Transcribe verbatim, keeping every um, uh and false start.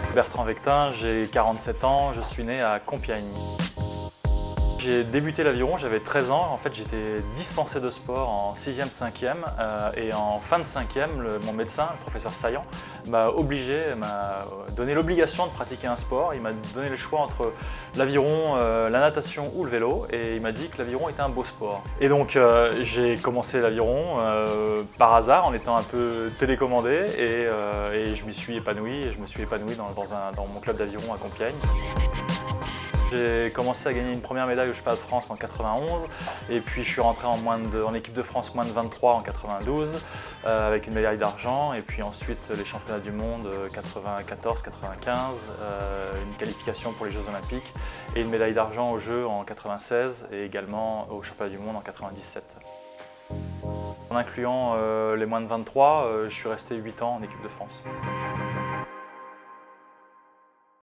Bertrand Vectin, j'ai quarante-sept ans, je suis né à Compiègne. J'ai débuté l'aviron, j'avais treize ans, en fait j'étais dispensé de sport en sixième cinquième euh, et en fin de cinquième, le, mon médecin, le professeur Saillant, m'a obligé, m'a donné l'obligation de pratiquer un sport. Il m'a donné le choix entre l'aviron, euh, la natation ou le vélo et il m'a dit que l'aviron était un beau sport. Et donc euh, j'ai commencé l'aviron euh, par hasard en étant un peu télécommandé et, euh, et je m'y suis épanoui et je me suis épanoui dans, dans, un, dans mon club d'aviron à Compiègne. J'ai commencé à gagner une première médaille au championnat de France en quatre-vingt-onze et puis je suis rentré en, moins de, en équipe de France moins de vingt-trois en quatre-vingt-douze euh, avec une médaille d'argent et puis ensuite les championnats du monde quatre-vingt-quatorze quatre-vingt-quinze, euh, une qualification pour les Jeux Olympiques et une médaille d'argent aux Jeux en quatre-vingt-seize et également au championnat du monde en quatre-vingt-dix-sept. En incluant euh, les moins de vingt-trois, euh, je suis resté huit ans en équipe de France.